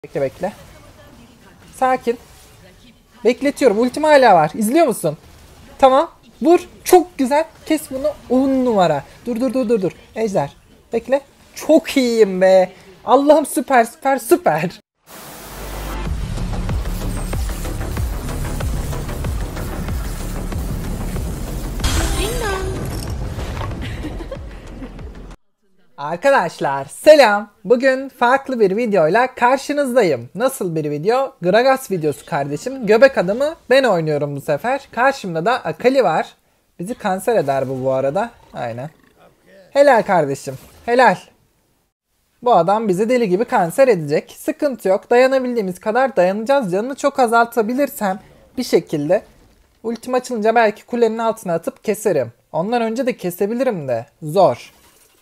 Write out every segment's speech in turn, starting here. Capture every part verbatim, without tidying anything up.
Bekle bekle. Sakin. Bekletiyorum. Ultim hala var. İzliyor musun? Tamam. Vur. Çok güzel. Kes bunu. on numara. Dur dur dur dur dur. Ejder. Bekle. Çok iyiyim be. Allah'ım süper süper süper. Arkadaşlar selam. Bugün farklı bir videoyla karşınızdayım. Nasıl bir video? Gragas videosu kardeşim. Göbek adamı ben oynuyorum bu sefer. Karşımda da Akali var. Bizi kanser eder bu bu arada. Aynen. Helal kardeşim. Helal. Bu adam bizi deli gibi kanser edecek. Sıkıntı yok. Dayanabildiğimiz kadar dayanacağız. Canını çok azaltabilirsem bir şekilde ultim açılınca belki kulenin altına atıp keserim. Ondan önce de kesebilirim de. Zor.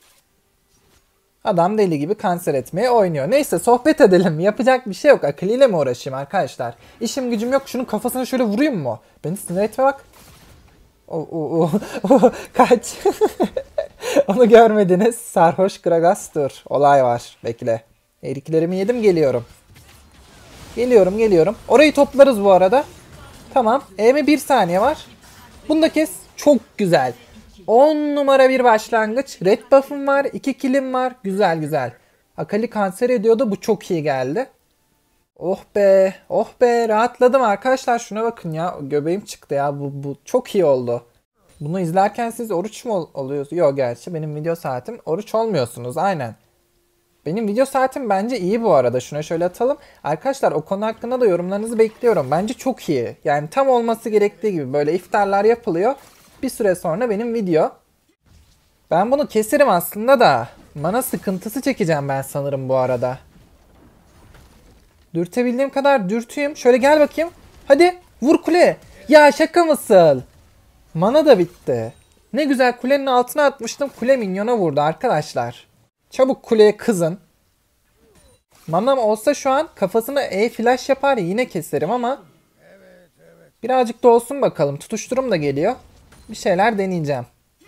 Adam deli gibi kanser etmeye oynuyor. Neyse sohbet edelim. Yapacak bir şey yok. Akali ile mi uğraşayım arkadaşlar? İşim gücüm yok. Şunun kafasına şöyle vurayım mı? Beni sinir etme bak. O, o, o, o. Kaç. Onu görmediniz. Sarhoş Gragas dur. Olay var. Bekle. Eriklerimi yedim geliyorum. Geliyorum geliyorum. Orayı toplarız bu arada. Tamam. E'me bir saniye var. Bunu da kes. Çok güzel. on numara bir başlangıç. Red buff'ım var. iki killim var. Güzel güzel. Akali kanser ediyordu. Bu çok iyi geldi. Oh be. Oh be. Rahatladım arkadaşlar. Şuna bakın ya. Göbeğim çıktı ya. Bu, bu çok iyi oldu. Bunu izlerken siz oruç mu ol oluyorsunuz? Yok gerçi benim video saatim. Oruç olmuyorsunuz. Aynen. Benim video saatim bence iyi bu arada. Şuna şöyle atalım. Arkadaşlar o konu hakkında da yorumlarınızı bekliyorum. Bence çok iyi. Yani tam olması gerektiği gibi böyle iftarlar yapılıyor. Bir süre sonra benim video. Ben bunu keserim aslında da. Mana sıkıntısı çekeceğim ben sanırım bu arada. Dürtebildiğim kadar dürtüyüm. Şöyle gel bakayım. Hadi vur kule. Ya şaka mısın? Mana da bitti. Ne güzel kulenin altına atmıştım. Kule minyona vurdu arkadaşlar. Çabuk kuleye kızın. Manam olsa şu an kafasına E flash yapar yine keserim ama. Birazcık da olsun bakalım. Tutuşturum da geliyor. Bir şeyler deneyeceğim.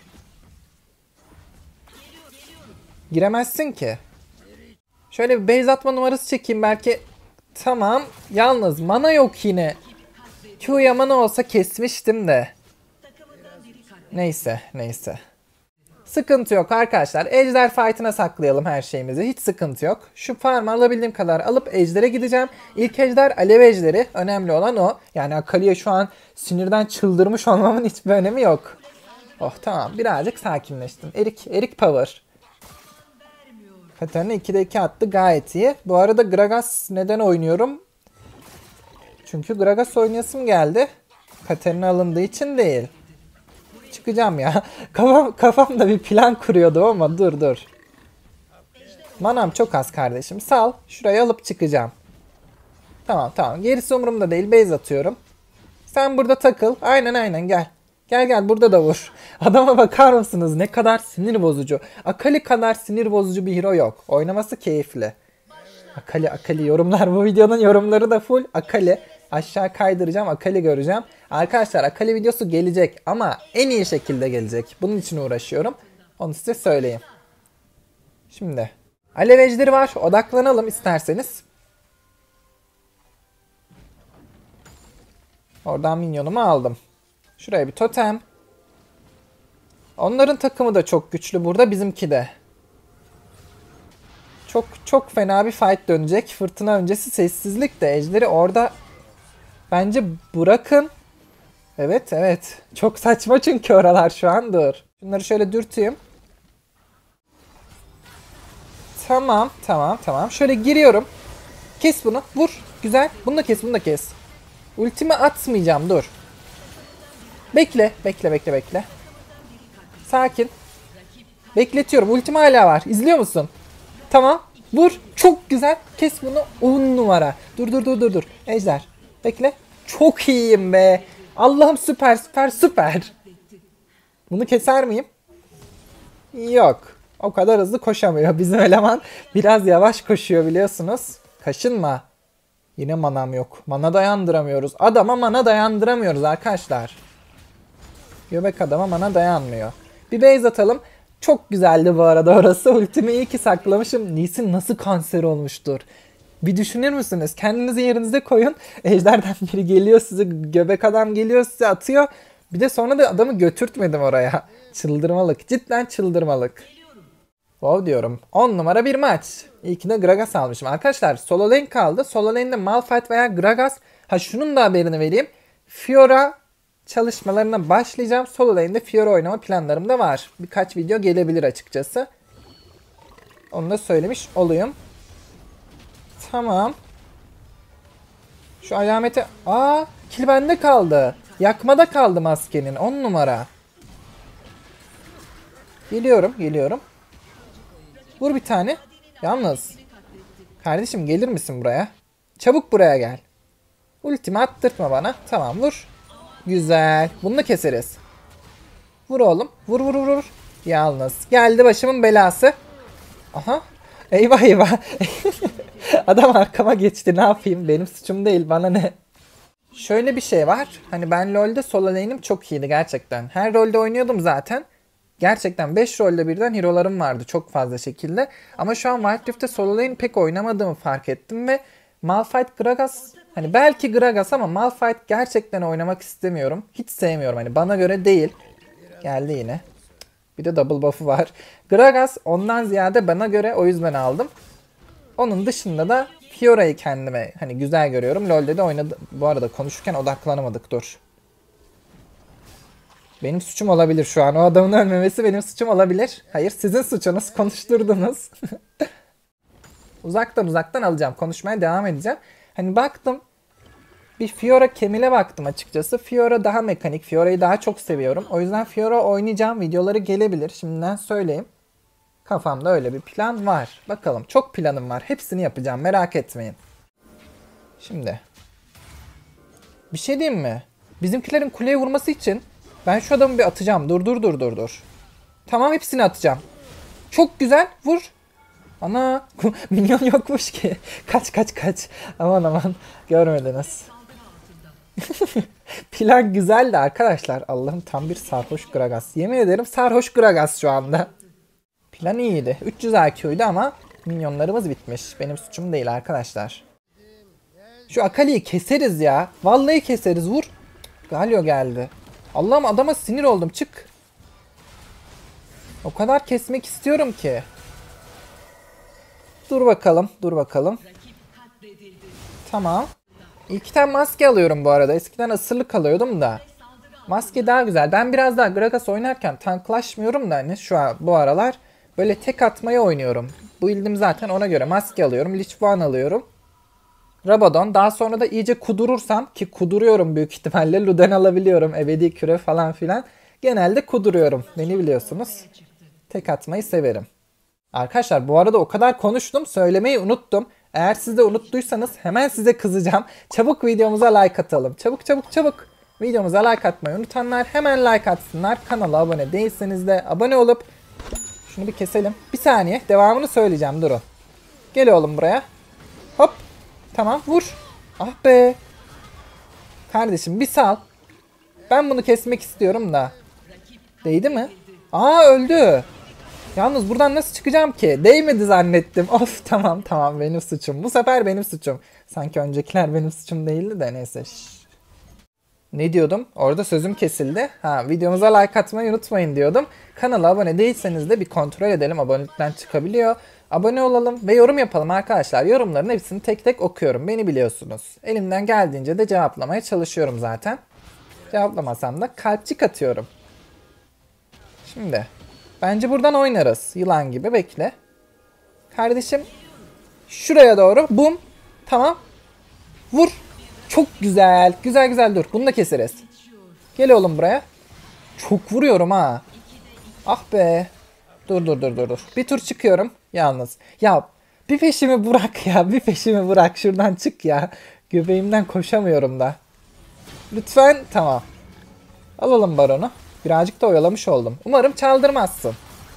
Giremezsin ki. Şöyle bir base atma numarası çekeyim belki. Tamam. Yalnız mana yok yine. Q'ya mana olsa kesmiştim de. Neyse neyse. Sıkıntı yok arkadaşlar. Ejder fight'ına saklayalım her şeyimizi. Hiç sıkıntı yok. Şu farmı alabildiğim kadar alıp ejder'e gideceğim. İlk ejder alev ejderi. Önemli olan o. Yani Akali'ye şu an sinirden çıldırmış olmamın hiçbir önemi yok. Oh tamam. Birazcık sakinleştim. Erik, Erik power. Katarina ikide iki attı. Gayet iyi. Bu arada Gragas neden oynuyorum? Çünkü Gragas oynayasım geldi. Katarina alındığı için değil. Çıkacağım ya. Kafam, kafamda bir plan kuruyordum ama dur dur. Manam çok az kardeşim. Sal. Şurayı alıp çıkacağım. Tamam tamam. Gerisi umurumda değil. Base atıyorum. Sen burada takıl. Aynen aynen gel. Gel gel burada da vur. Adama bakar mısınız? Ne kadar sinir bozucu. Akali kadar sinir bozucu bir hero yok. Oynaması keyifli. Akali Akali yorumlar. Bu videonun yorumları da full Akali. Aşağı kaydıracağım. Akali göreceğim. Arkadaşlar Akali videosu gelecek ama en iyi şekilde gelecek. Bunun için uğraşıyorum. Onu size söyleyeyim. Şimdi. Alev ejderi var. Odaklanalım isterseniz. Oradan minyonumu aldım. Şuraya bir totem. Onların takımı da çok güçlü burada. Bizimki de. Çok çok fena bir fight dönecek. Fırtına öncesi sessizlik de. Ejderi orada bence bırakın. Evet evet. Çok saçma çünkü oralar şu an. Dur. Şunları şöyle dürteyim. Tamam tamam tamam. Şöyle giriyorum. Kes bunu. Vur. Güzel. Bunu da kes bunu da kes. Ultimi atmayacağım. Dur. Bekle. Bekle bekle bekle. Sakin. Bekletiyorum. Ultim hala var. İzliyor musun? Tamam. Vur. Çok güzel. Kes bunu. on numara. Dur dur dur dur dur. Ejder. Bekle. Çok iyiyim be. Allah'ım süper süper süper. Bunu keser miyim? Yok. O kadar hızlı koşamıyor. Bizim eleman biraz yavaş koşuyor biliyorsunuz. Kaşınma. Yine manam yok. Mana dayandıramıyoruz. Adama mana dayandıramıyoruz arkadaşlar. Göbek adama mana dayanmıyor. Bir base atalım. Çok güzeldi bu arada orası. Ultimi iyi ki saklamışım. Nisin nasıl kanser olmuştur. Bir düşünür müsünüz? Kendinizi yerinize koyun. Ejderden biri geliyor size, göbek adam geliyor size atıyor. Bir de sonra da adamı götürtmedim oraya. Çıldırmalık. Cidden çıldırmalık. Wow diyorum. on numara bir maç. İyi ki de Gragas almışım. Arkadaşlar solo lane kaldı. Solo lane'de Malphite veya Gragas. Ha şunun da haberini vereyim. Fiora çalışmalarına başlayacağım. Solo lane'de Fiora oynama planlarım da var. Birkaç video gelebilir açıkçası. Onu da söylemiş olayım. Tamam. Şu alameti... Aa, kill bende kaldı. Yakmada kaldı maskenin. on numara. Geliyorum, geliyorum. Vur bir tane. Yalnız. Kardeşim gelir misin buraya? Çabuk buraya gel. Ultimi attırtma bana. Tamam vur. Güzel. Bunu da keseriz. Vur oğlum. Vur vur vur vur. Yalnız. Geldi başımın belası. Aha. Eyvah eyvah. Adam arkama geçti. Ne yapayım? Benim suçum değil. Bana ne? Şöyle bir şey var. Hani ben LoL'de solo lane'im çok iyiydi gerçekten. Her rolde oynuyordum zaten. Gerçekten beş rolde birden hero'larım vardı çok fazla şekilde. Ama şu an Wild Rift'te solo lane pek oynamadığımı fark ettim ve Malphite Gragas, hani belki Gragas ama Malphite gerçekten oynamak istemiyorum. Hiç sevmiyorum, hani bana göre değil. Geldi yine. Bir de double buff'ı var. Gragas ondan ziyade bana göre, o yüzden aldım. Onun dışında da Fiora'yı kendime hani güzel görüyorum. LoL'de de oynadım. Bu arada konuşurken odaklanamadık, dur. Benim suçum olabilir şu an. O adamın ölmemesi benim suçum olabilir. Hayır, sizin suçunuz. Konuşturdunuz. Uzaktan uzaktan alacağım. Konuşmaya devam edeceğim. Hani baktım. Bir Fiora Camille'e baktım açıkçası. Fiora daha mekanik. Fiora'yı daha çok seviyorum. O yüzden Fiora oynayacağım. Videoları gelebilir. Şimdiden söyleyeyim. Kafamda öyle bir plan var. Bakalım. Çok planım var. Hepsini yapacağım. Merak etmeyin. Şimdi. Bir şey diyeyim mi? Bizimkilerin kuleye vurması için ben şu adamı bir atacağım. Dur dur dur dur dur. Tamam, hepsini atacağım. Çok güzel. Vur. Ana. Minyon yokmuş ki. Kaç kaç kaç. Aman aman. Görmediniz. Plan güzeldi arkadaşlar. Allah'ım, tam bir sarhoş Gragas. Yemin ederim sarhoş Gragas şu anda. Plan iyiydi. üç yüz I Q'ydu ama minyonlarımız bitmiş. Benim suçum değil arkadaşlar. Şu Akali'yi keseriz ya. Vallahi keseriz. Vur. Galio geldi. Allah'ım, adama sinir oldum. Çık. O kadar kesmek istiyorum ki. Dur bakalım. Dur bakalım. Tamam. İki tane maske alıyorum bu arada. Eskiden asırlık alıyordum da. Maske daha güzel. Ben biraz daha Gragas oynarken tanklaşmıyorum da hani şu an bu aralar böyle tek atmayı oynuyorum. Bu bildim zaten, ona göre maske alıyorum. Lich Bane alıyorum. Rabadon. Daha sonra da iyice kudurursam, ki kuduruyorum büyük ihtimalle, Luden alabiliyorum. Ebedi küre falan filan. Genelde kuduruyorum. Beni biliyorsunuz. Tek atmayı severim. Arkadaşlar bu arada o kadar konuştum, söylemeyi unuttum. Eğer siz de unuttuysanız hemen size kızacağım. Çabuk videomuza like atalım. Çabuk çabuk çabuk. Videomuza like atmayı unutanlar hemen like atsınlar. Kanala abone değilseniz de abone olup şunu bir keselim. Bir saniye, devamını söyleyeceğim, durun. Gel oğlum buraya. Hop. Tamam, vur. Ah be. Kardeşim bir sal. Ben bunu kesmek istiyorum da. Değdi mi? Aa, öldü. Yalnız buradan nasıl çıkacağım ki? Değmedi zannettim. Of, tamam tamam, benim suçum. Bu sefer benim suçum. Sanki öncekiler benim suçum değildi de neyse. Şş. Ne diyordum? Orada sözüm kesildi. Ha, videomuza like atmayı unutmayın diyordum. Kanala abone değilseniz de bir kontrol edelim. Abonelikten çıkabiliyor. Abone olalım ve yorum yapalım arkadaşlar. Yorumların hepsini tek tek okuyorum. Beni biliyorsunuz. Elimden geldiğince de cevaplamaya çalışıyorum zaten. Cevaplamasam da kalpçik atıyorum. Şimdi bence buradan oynarız. Yılan gibi, bekle. Kardeşim şuraya doğru. Bum. Tamam. Vur. Çok güzel. Güzel güzel, dur. Bunu da keseriz. Gel oğlum buraya. Çok vuruyorum ha. Ah be. Dur dur dur dur dur. Bir tur çıkıyorum yalnız. Ya bir peşimi bırak ya. Bir peşimi bırak. Şuradan çık ya. Göbeğimden koşamıyorum da. Lütfen. Tamam. Alalım baronu. Birazcık da oyalamış oldum. Umarım çaldırmazsın.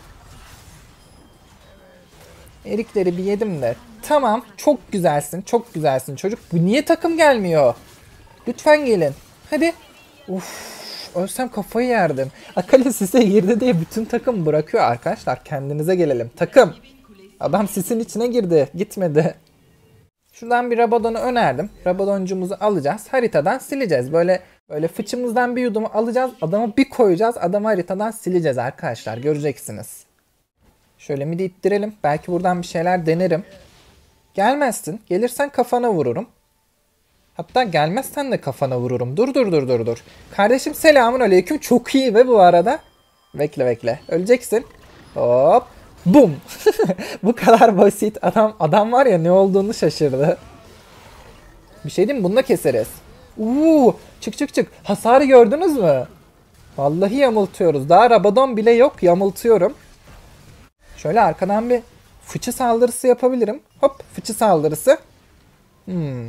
Erikleri bir yedim de. Tamam. Çok güzelsin. Çok güzelsin çocuk. Bu niye takım gelmiyor? Lütfen gelin. Hadi. Uf. Ölsem kafayı yerdim. Akali sise girdi diye bütün takım bırakıyor arkadaşlar. Kendinize gelelim. Takım. Adam sisin içine girdi. Gitmedi. Şuradan bir Rabadon'u önerdim. Rabadoncumuzu alacağız. Haritadan sileceğiz. Böyle böyle fıçımızdan bir yudumu alacağız. Adamı bir koyacağız. Adamı haritadan sileceğiz arkadaşlar. Göreceksiniz. Şöyle midi ittirelim. Belki buradan bir şeyler denerim. Gelmezsin. Gelirsen kafana vururum. Hatta gelmezsen de kafana vururum. Dur dur dur dur dur. Kardeşim selamun aleyküm. Çok iyi ve bu arada. Bekle bekle. Öleceksin. Hop. Bum. Bu kadar basit. Adam adam var ya ne olduğunu şaşırdı. Bir şey diyeyim mi? Bunu da keseriz. Uuu. Çık çık çık. Hasarı gördünüz mü? Vallahi yamultuyoruz. Daha Rabadon bile yok. Yamultuyorum. Şöyle arkadan bir fıçı saldırısı yapabilirim. Hop. Fıçı saldırısı. Hmm.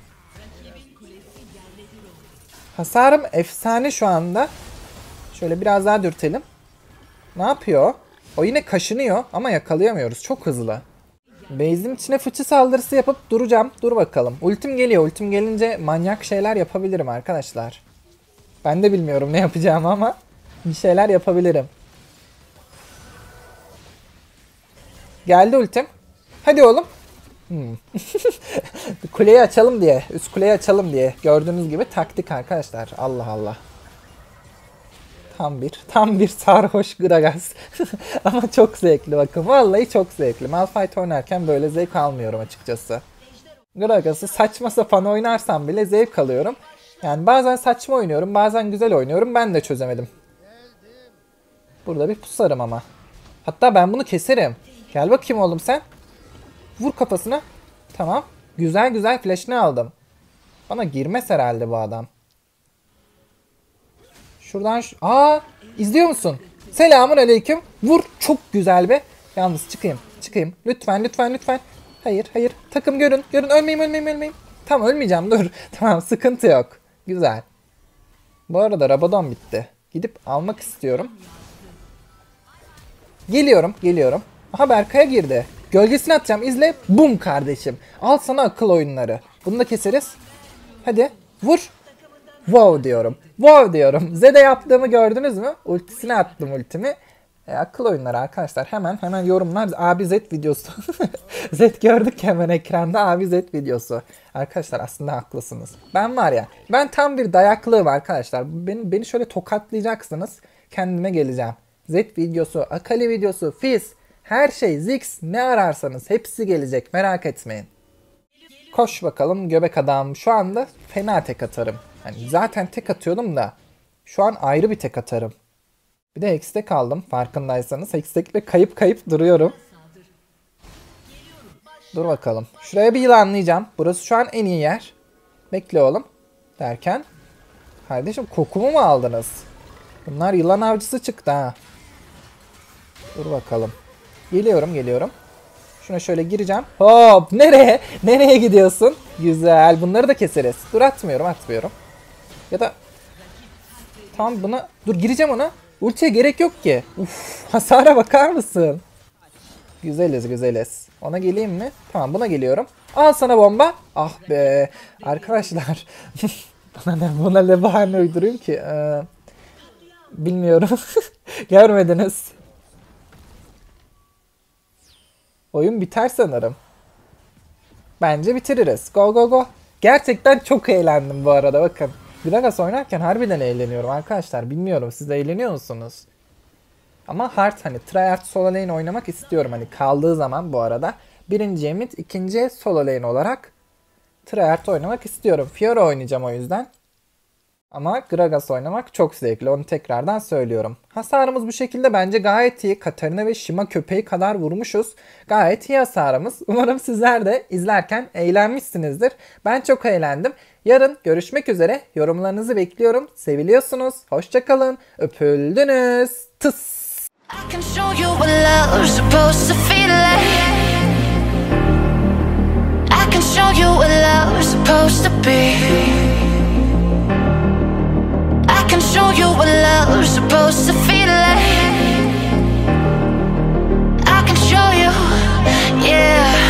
Hasarım efsane şu anda. Şöyle biraz daha dürtelim. Ne yapıyor? O yine kaşınıyor ama yakalayamıyoruz. Çok hızlı. Base'in içine fıçı saldırısı yapıp duracağım. Dur bakalım. Ultim geliyor. Ultim gelince manyak şeyler yapabilirim arkadaşlar. Ben de bilmiyorum ne yapacağımı ama bir şeyler yapabilirim. Geldi ultim. Hadi oğlum. Hmm. Kuleyi açalım diye. Üst kuleyi açalım diye. Gördüğünüz gibi taktik arkadaşlar. Allah Allah. Tam bir, tam bir sarhoş Gragas. Ama çok zevkli bakın. Vallahi çok zevkli. Malphite oynarken böyle zevk almıyorum açıkçası. Gragas'ı saçma sapan oynarsam bile zevk alıyorum. Yani bazen saçma oynuyorum, bazen güzel oynuyorum. Ben de çözemedim. Burada bir pusarım ama. Hatta ben bunu keserim. Gel bakayım oğlum sen. Vur kafasına. Tamam. Güzel güzel flash'ını aldım. Bana girmez herhalde bu adam. Şuradan şu... Aa, izliyor musun? Selamun aleyküm. Vur. Çok güzel be. Yalnız çıkayım. Çıkayım. Lütfen lütfen lütfen. Hayır hayır. Takım görün. Görün. Ölmeyeyim ölmeyeyim ölmeyeyim. Tamam ölmeyeceğim. Dur. Tamam sıkıntı yok. Güzel. Bu arada Rabadon bitti. Gidip almak istiyorum. Geliyorum. Geliyorum. Aha Berkay'a girdi. Gölgesini atacağım. İzle. Bum kardeşim. Al sana akıl oyunları. Bunu da keseriz. Hadi. Vur. Wow diyorum. Wow diyorum. Zed'e yaptığımı gördünüz mü? Ultisine attım ultimi. E, akıl oyunları arkadaşlar. Hemen hemen yorumlar. Abi Zed videosu. Zed gördük hemen ekranda. Abi Zed videosu. Arkadaşlar aslında haklısınız. Ben var ya. Ben tam bir dayaklığım arkadaşlar. Beni, beni şöyle tokatlayacaksınız. Kendime geleceğim. Zed videosu, Akali videosu, Fizz. Her şey, Ziggs ne ararsanız hepsi gelecek. Merak etmeyin. Koş bakalım göbek adam. Şu anda fena tek atarım. Yani zaten tek atıyordum da şu an ayrı bir tek atarım. Bir de Hex'te kaldım farkındaysanız. Hex'tekle kayıp kayıp duruyorum. Dur bakalım. Şuraya bir yılanlayacağım. Burası şu an en iyi yer. Bekle oğlum. Derken. Kardeşim kokumu mu aldınız? Bunlar yılan avcısı çıktı ha. Dur bakalım. Geliyorum geliyorum. Şuna şöyle gireceğim. Hop nereye? Nereye gidiyorsun? Güzel. Bunları da keseriz. Dur atmıyorum atmıyorum. Ya da tam buna dur gireceğim ona. Ultiye gerek yok ki. Uf, hasara bakar mısın? Güzeliz güzeliz. Ona geleyim mi? Tamam buna geliyorum. Al sana bomba. Ah be. Arkadaşlar. buna ne, buna ne bahane uydurayım ki? Ee, bilmiyorum. Görmediniz. Oyun biter sanırım. Bence bitiririz. Go go go. Gerçekten çok eğlendim bu arada bakın. Gragas oynarken harbiden eğleniyorum arkadaşlar. Bilmiyorum siz de eğleniyor musunuz? Ama hard hani tryhard solo lane oynamak istiyorum. Hani kaldığı zaman bu arada. Birinci mid, ikinci solo lane olarak tryhard oynamak istiyorum. Fiora oynayacağım o yüzden. Ama Gragas oynamak çok zevkli. Onu tekrardan söylüyorum. Hasarımız bu şekilde bence gayet iyi. Katarina ve Shima köpeği kadar vurmuşuz. Gayet iyi hasarımız. Umarım sizler de izlerken eğlenmişsinizdir. Ben çok eğlendim. Yarın görüşmek üzere. Yorumlarınızı bekliyorum. Seviliyorsunuz. Hoşçakalın. Öpüldünüz. Tıs. I can show you what love's supposed to feel like. I can show you what love's supposed to be. I can show you what love's supposed to feel like. I can show you, yeah.